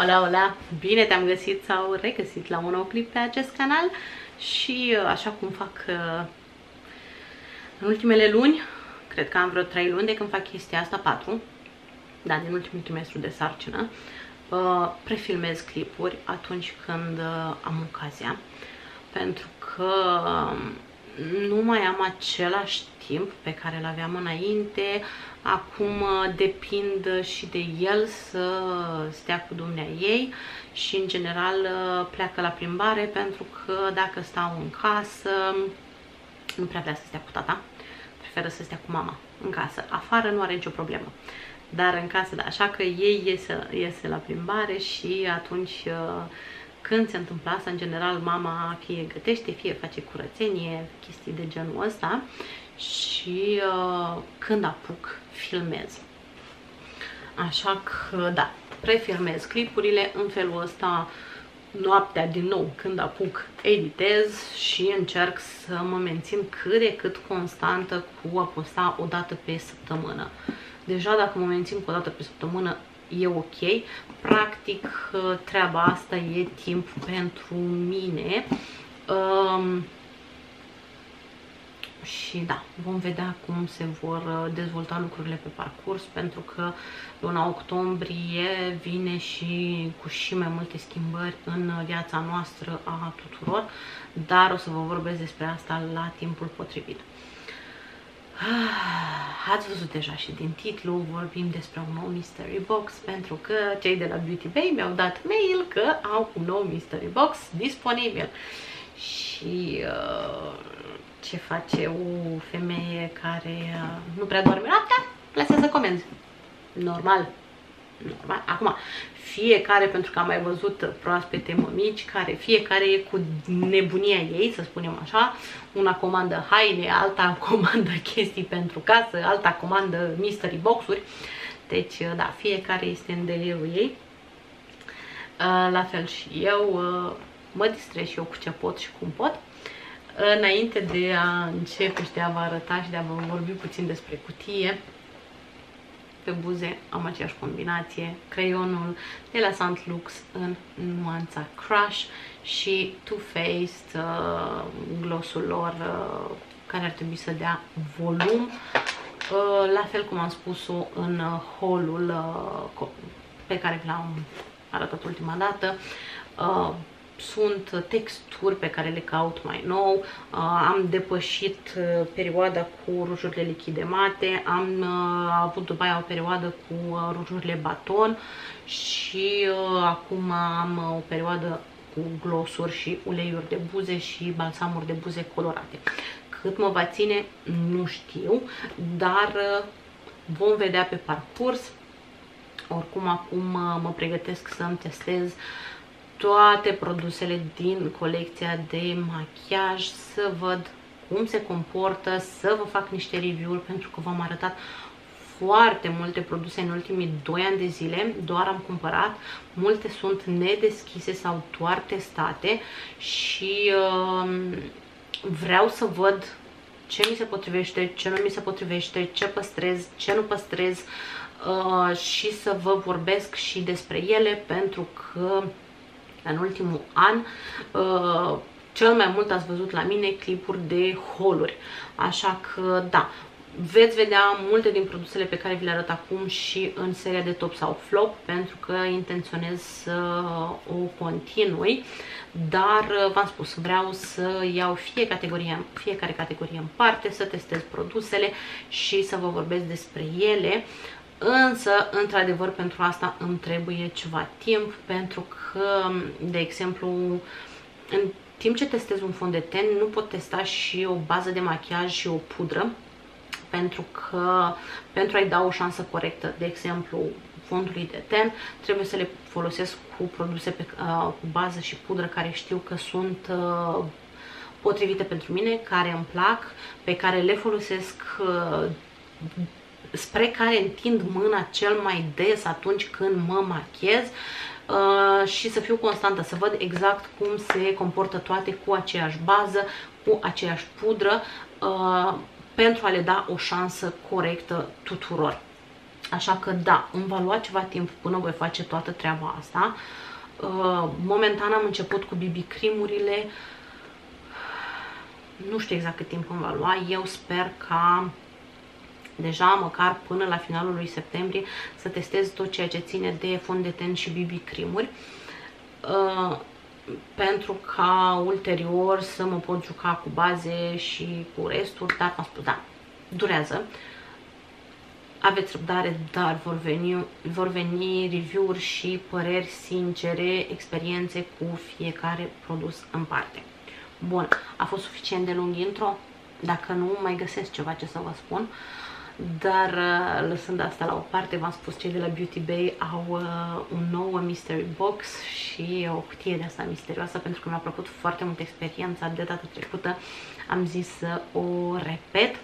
Hola, hola! Bine te-am găsit sau regăsit la un nou clip pe acest canal și așa cum fac în ultimele luni, cred că am vreo 3 luni de când fac chestia asta, 4, da, din ultimul trimestru de sarcină, prefilmez clipuri atunci când am ocazia, pentru că nu mai am același timp pe care îl aveam înainte. Acum depind și de el să stea cu dumnea ei și în general pleacă la plimbare, pentru că dacă stau în casă nu prea vrea să stea cu tata, preferă să stea cu mama în casă. Afară nu are nicio problemă, dar în casă da, așa că ei iese la plimbare și atunci când se întâmplă asta, în general mama fie gătește, fie face curățenie, chestii de genul ăsta și când apuc, filmez. Așa că da, prefilmez clipurile în felul ăsta. Noaptea din nou, când apuc, editez și încerc să mă mențin cât de cât constantă cu a posta o dată pe săptămână. Deja dacă mă mențin cu o dată pe săptămână e ok. Practic treaba asta e timp pentru mine. Și da, vom vedea cum se vor dezvolta lucrurile pe parcurs, pentru că luna octombrie vine și cu și mai multe schimbări în viața noastră a tuturor, dar o să vă vorbesc despre asta la timpul potrivit. Ați văzut deja și din titlu, vorbim despre un nou mystery box, pentru că cei de la Beauty Bay mi-au dat mail că au un nou mystery box disponibil. Și ce face o femeie care nu prea doarme noaptea? Plasează comenzi. Normal. Normal. Acum, fiecare, pentru că am mai văzut proaspete mămici, care fiecare e cu nebunia ei, să spunem așa. Una comandă haine, alta comandă chestii pentru casă, alta comandă mystery box-uri. Deci, da, fiecare este în delirul ei. La fel și eu, mă distrez și eu cu ce pot și cum pot. Înainte de a începe și de a vă arăta și de a vă vorbi puțin despre cutie, pe buze am aceeași combinație, creionul de la St. Lux în nuanța Crush și Too Faced, glossul lor care ar trebui să dea volum, la fel cum am spus-o în haul-ul pe care vi l-am arătat ultima dată. Sunt texturi pe care le caut mai nou, am depășit perioada cu rujurile lichide mate, am avut după aia o perioadă cu rujurile baton și acum am o perioadă cu glosuri și uleiuri de buze și balsamuri de buze colorate. Cât mă va ține, nu știu, dar vom vedea pe parcurs. Oricum acum mă pregătesc să-mi testez toate produsele din colecția de machiaj, să văd cum se comportă, să vă fac niște review-uri, pentru că v-am arătat foarte multe produse în ultimii 2 ani de zile, doar am cumpărat, multe sunt nedeschise sau doar testate și vreau să văd ce mi se potrivește, ce nu mi se potrivește, ce păstrez, ce nu păstrez și să vă vorbesc și despre ele, pentru că în ultimul an cel mai mult ați văzut la mine clipuri de haul-uri, așa că da, veți vedea multe din produsele pe care vi le arăt acum și în seria de top sau flop, pentru că intenționez să o continui, dar v-am spus, vreau să iau fiecare categorie în parte, să testez produsele și să vă vorbesc despre ele. Însă, într-adevăr, pentru asta îmi trebuie ceva timp, pentru că, de exemplu, în timp ce testez un fond de ten, nu pot testa și o bază de machiaj și o pudră, pentru că pentru a-i da o șansă corectă, de exemplu, fondului de ten, trebuie să le folosesc cu produse cu bază și pudră care știu că sunt potrivite pentru mine, care îmi plac, pe care le folosesc spre care întind mâna cel mai des atunci când mă machez, și să fiu constantă, să văd exact cum se comportă toate cu aceeași bază, cu aceeași pudră, pentru a le da o șansă corectă tuturor. Așa că da, îmi va lua ceva timp până voi face toată treaba asta. Momentan am început cu BB cream-urile. Nu știu exact cât timp îmi va lua. Eu sper ca deja măcar până la finalul lui septembrie să testez tot ceea ce ține de fond de ten și BB cream-uri, pentru ca ulterior să mă pot juca cu baze și cu restul, dar v-am spus, da, durează. Aveți răbdare, dar vor veni review-uri și păreri sincere, experiențe cu fiecare produs în parte. Bun, a fost suficient de lung intro. Dacă nu, mai găsesc ceva ce să vă spun. Dar lăsând asta la o parte, v-am spus, cei de la Beauty Bay au un nou mystery box și o cutie de asta misterioasă, pentru că mi-a plăcut foarte mult experiența de data trecută. Am zis să o repet.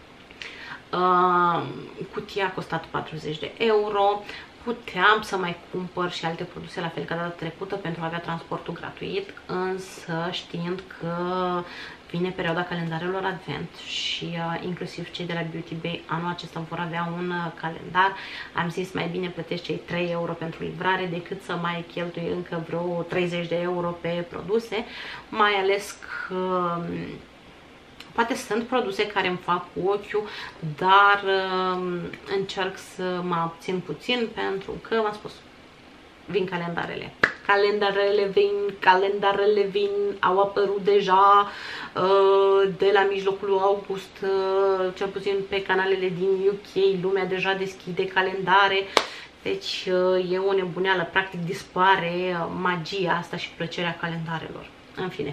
Cutia a costat 40 de euro. Puteam să mai cumpăr și alte produse la fel ca data trecută pentru a avea transportul gratuit, însă știind că vine perioada calendarelor advent și inclusiv cei de la Beauty Bay anul acesta vor avea un calendar, am zis mai bine plătești cei 3 euro pentru livrare decât să mai cheltui încă vreo 30 de euro pe produse, mai ales că poate sunt produse care îmi fac cu ochiul, dar încerc să mă abțin puțin pentru că, v-am spus, vin calendarele. Calendarele vin, au apărut deja de la mijlocul august, cel puțin pe canalele din UK, lumea deja deschide calendare. Deci e o nebuneală, practic dispare magia asta și plăcerea calendarelor. În fine.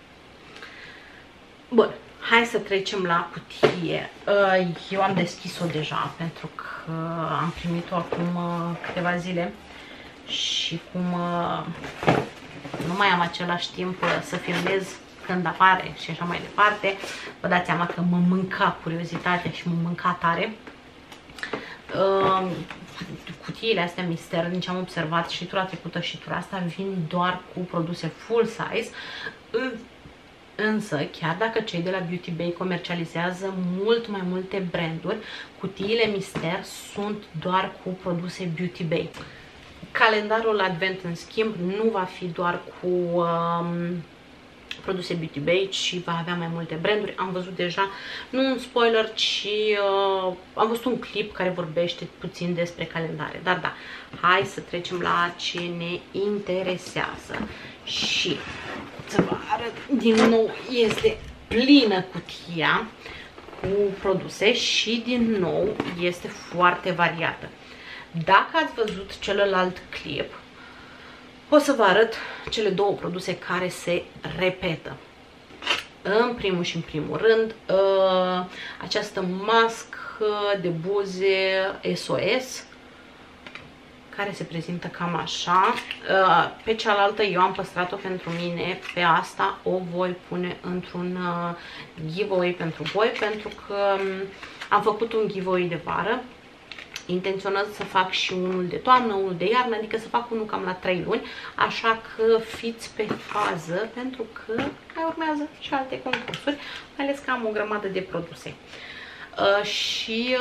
Bun. Hai să trecem la cutie. Eu am deschis-o deja pentru că am primit-o acum câteva zile și cum nu mai am același timp să filmez când apare și așa mai departe, vă dați seama că mă mânca curiozitatea și mă mânca tare. Cutiile astea mister, din ce am observat și tura trecută și tura asta, vin doar cu produse full size. Însă, chiar dacă cei de la Beauty Bay comercializează mult mai multe branduri, cutiile mister sunt doar cu produse Beauty Bay. Calendarul advent, în schimb, nu va fi doar cu produse Beauty Bay, ci va avea mai multe branduri. Am văzut deja, nu un spoiler, ci am văzut un clip care vorbește puțin despre calendare. Dar da, hai să trecem la ce ne interesează. Și să vă arăt din nou, este plină cutia cu produse și din nou este foarte variată. Dacă ați văzut celălalt clip, o să vă arăt cele două produse care se repetă. În primul și în primul rând, această mască de buze SOS, care se prezintă cam așa. Pe cealaltă eu am păstrat-o pentru mine, pe asta o voi pune într-un giveaway pentru voi, pentru că am făcut un giveaway de vară. Intenționez să fac și unul de toamnă, unul de iarnă, adică să fac unul cam la 3 luni, așa că fiți pe fază, pentru că mai urmează și alte concursuri, mai ales că am o grămadă de produse. Și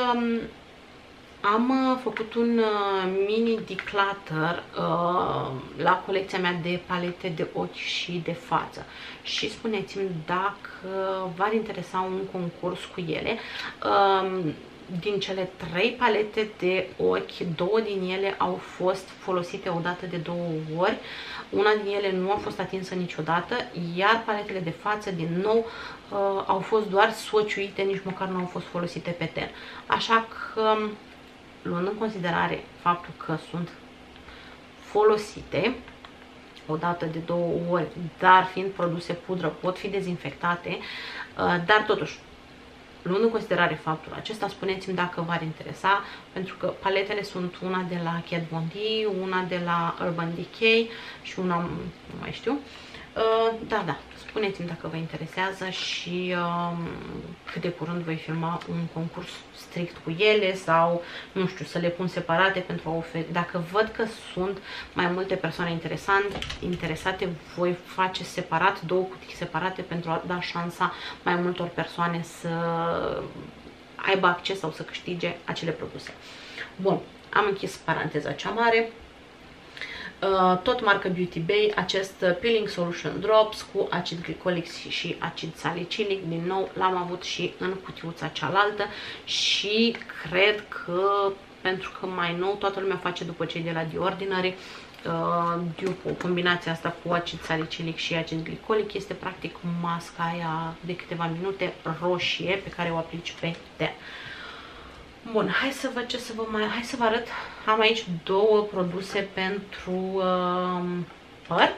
am făcut un mini declutter la colecția mea de palete de ochi și de față. Și spuneți-mi dacă v-ar interesa un concurs cu ele. Din cele 3 palete de ochi, 2 din ele au fost folosite odată de 2 ori. Una din ele nu a fost atinsă niciodată, iar paletele de față, din nou, au fost doar swatch-uite, nici măcar nu au fost folosite pe ten. Așa că, luând în considerare faptul că sunt folosite odată de 2 ori, dar fiind produse pudră, pot fi dezinfectate, dar totuși, luând în considerare faptul acesta, spuneți-mi dacă v-ar interesa, pentru că paletele sunt una de la Kat Von D, una de la Urban Decay și una, nu mai știu. Da, spuneți-mi dacă vă interesează și cât de curând voi filma un concurs strict cu ele sau, nu știu, să le pun separate pentru a oferi. Dacă văd că sunt mai multe persoane interesate, voi face separat, 2 cutii separate pentru a da șansa mai multor persoane să aibă acces sau să câștige acele produse. Bun, am închis paranteza cea mare. Tot marcă Beauty Bay, acest Peeling Solution Drops cu acid glicolic și acid salicilic, din nou l-am avut și în cutiuța cealaltă și cred că, pentru că mai nou toată lumea face după cei de la The Ordinary, combinația asta cu acid salicilic și acid glicolic este practic masca aia de câteva minute roșie pe care o aplici pe ten. Bun, hai să văd ce să vă mai... Hai să vă arăt. Am aici două produse pentru păr.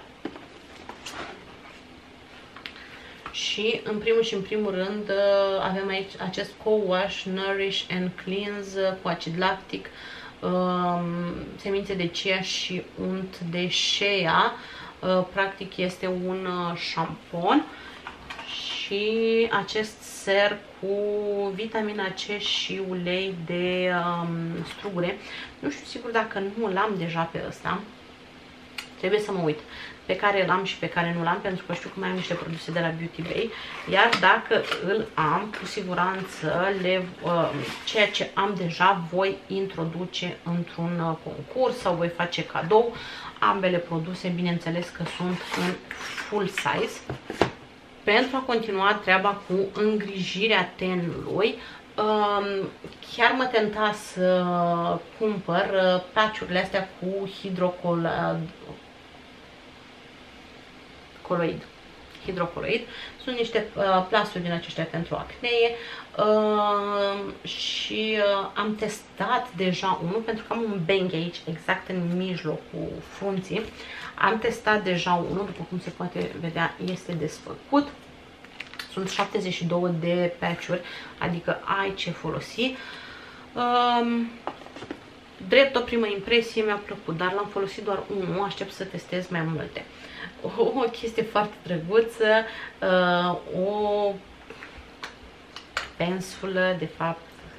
Și în primul și în primul rând avem aici acest Co-Wash Nourish and Cleanse cu acid lactic, semințe de chia și unt de shea. Practic este un șampon și acest ser cu vitamina C și ulei de strugure. Nu știu sigur dacă nu l-am deja pe ăsta. Trebuie să mă uit pe care l-am și pe care nu l-am, pentru că știu că mai am niște produse de la Beauty Bay. Iar dacă îl am, cu siguranță ceea ce am deja voi introduce într-un concurs sau voi face cadou. Ambele produse, bineînțeles că sunt în full size. Pentru a continua treaba cu îngrijirea tenului, chiar mă tenta să cumpăr patch-urile astea cu hidrocoloid. Sunt niște plasturi din aceștia pentru acnee și am testat deja unul, pentru că am un bang aici, exact în mijlocul frunții. Am testat deja unul, după cum se poate vedea, este desfăcut. Sunt 72 de patch-uri, adică ai ce folosi. Drept o primă impresie mi-a plăcut, dar l-am folosit doar unul, aștept să testez mai multe. O chestie foarte drăguță, o pensulă, de fapt,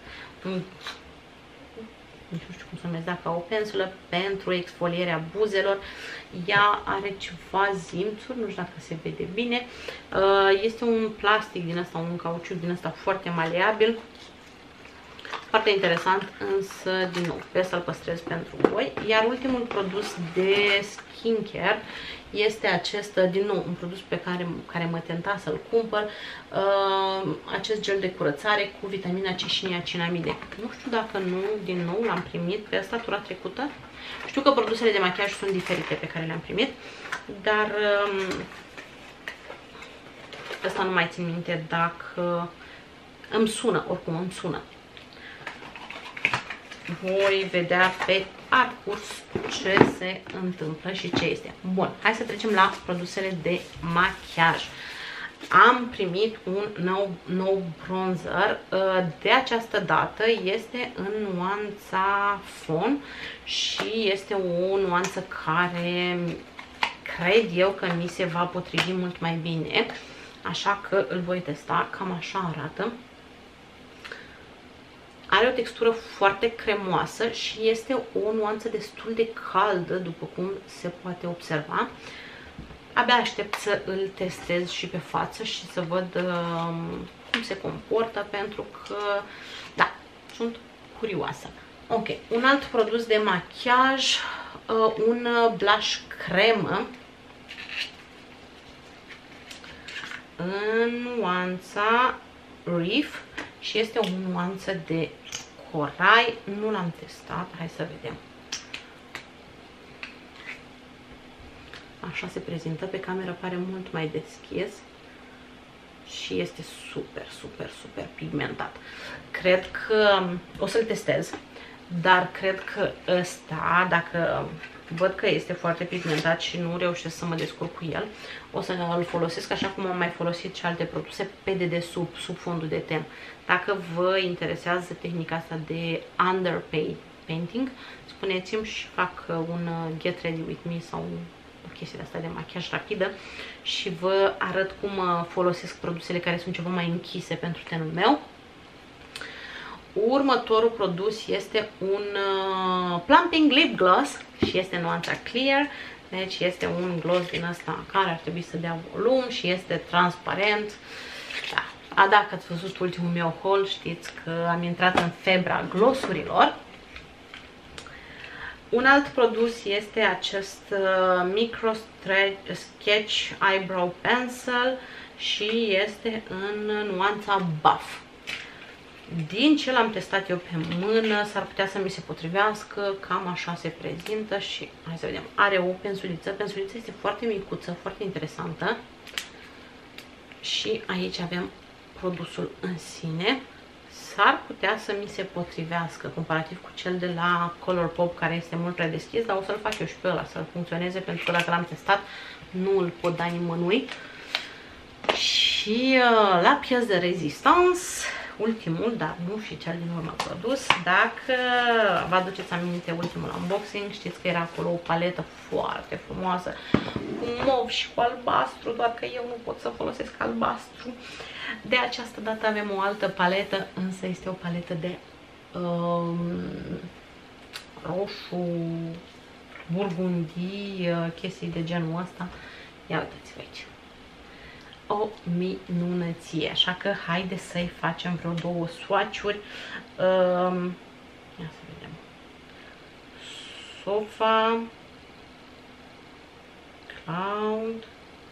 nu știu cum să numesc, dacă o pensulă pentru exfolierea buzelor. Ea are ceva zimțuri, nu știu dacă se vede bine. Este un plastic din ăsta, un cauciuc din ăsta foarte maleabil. Foarte interesant, însă, din nou, sper să-l păstrez pentru voi. Iar ultimul produs de skincare este acest, din nou, un produs pe care mă tenta să-l cumpăr, acest gel de curățare cu vitamina C și niacinamide. Nu știu dacă nu, din nou, l-am primit pe asta tura trecută. Știu că produsele de machiaj sunt diferite pe care le-am primit, dar asta nu mai țin minte dacă îmi sună, oricum îmi sună. Voi vedea pe parcurs ce se întâmplă și ce este. Bun, hai să trecem la produsele de machiaj. Am primit un nou bronzer. De această dată este în nuanța fawn și este o nuanță care cred eu că mi se va potrivi mult mai bine. Așa că îl voi testa. Cam așa arată. Are o textură foarte cremoasă și este o nuanță destul de caldă, după cum se poate observa. Abia aștept să îl testez și pe față și să văd cum se comportă, pentru că, da, sunt curioasă. Ok, un alt produs de machiaj, un blush cremă în nuanța Reef și este o nuanță de corai. Nu l-am testat, hai să vedem. Așa se prezintă, pe cameră pare mult mai deschis și este super, super, super pigmentat. Cred că o să-l testez, dar cred că ăsta, dacă văd că este foarte pigmentat și nu reușesc să mă descurc cu el, o să îl folosesc așa cum am mai folosit și alte produse pe dedesubt, sub fondul de ten. Dacă vă interesează tehnica asta de underpainting, spuneți-mi și fac un get ready with me sau o chestie de asta de machiaj rapidă și vă arăt cum folosesc produsele care sunt ceva mai închise pentru tenul meu. Următorul produs este un Plumping Lip Gloss și este nuanța Clear. Deci este un gloss din ăsta care ar trebui să dea volum și este transparent. Da. Dacă ați văzut ultimul meu haul, știți că am intrat în febra glossurilor. Un alt produs este acest Micro Sketch Eyebrow Pencil și este în nuanța Buff. Din ce l-am testat eu pe mână, s-ar putea să mi se potrivească, cam așa se prezintă și hai să vedem. Are o pensuliță, pensulița este foarte micuță, foarte interesantă și aici avem produsul în sine. S-ar putea să mi se potrivească comparativ cu cel de la Colourpop, care este mult prea deschis, dar o să-l fac eu și pe ăla să funcționeze, pentru că dacă l-am testat nu îl pot da nimănui. Și la pièce de rezistance, ultimul, dar nu și cel din urmă produs, dacă vă aduceți aminte ultimul unboxing, știți că era acolo o paletă foarte frumoasă cu mov și cu albastru, doar că eu nu pot să folosesc albastru. De această dată avem o altă paletă, însă este o paletă de roșu, burgundii, chestii de genul ăsta. Ia uitați-vă aici. O minunăție, așa că haide să-i facem vreo două swatch-uri. Ia să vedem. Sofa, Cloud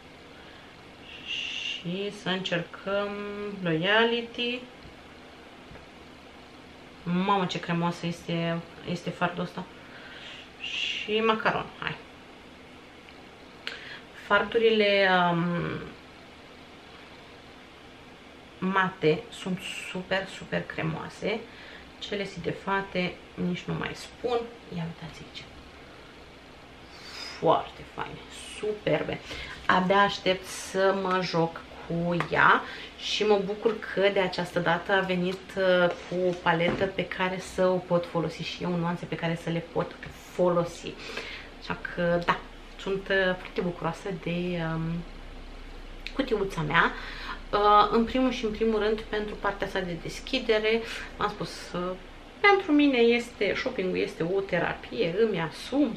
și să încercăm Loyalty. Mamă, ce cremoasă este fardul ăsta. Și macaron, hai. Fardurile mate sunt super, super cremoase. Cele sidefate nici nu mai spun. Ia uitați aici. Foarte faine, superbe. Abia aștept să mă joc cu ea și mă bucur că de această dată a venit cu o paletă pe care să o pot folosi și eu, nuanțe pe care să le pot folosi. Așa că, da, sunt foarte bucuroasă de cutiuța mea. În primul și în primul rând pentru partea asta de deschidere, am spus, pentru mine shopping-ul este o terapie, îmi asum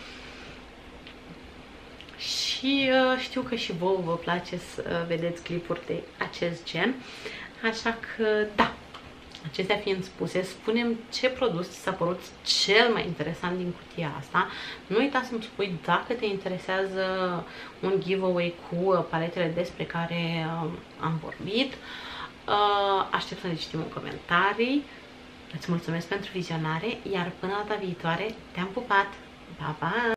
și știu că și vouă vă place să vedeți clipuri de acest gen, așa că da, acestea fiind spuse, spune-mi ce produs ți s-a părut cel mai interesant din cutia asta. Nu uita să-mi spui dacă te interesează un giveaway cu paletele despre care am vorbit. Aștept să le citim în comentarii. Îți mulțumesc pentru vizionare, iar până data viitoare te-am pupat! Pa, pa!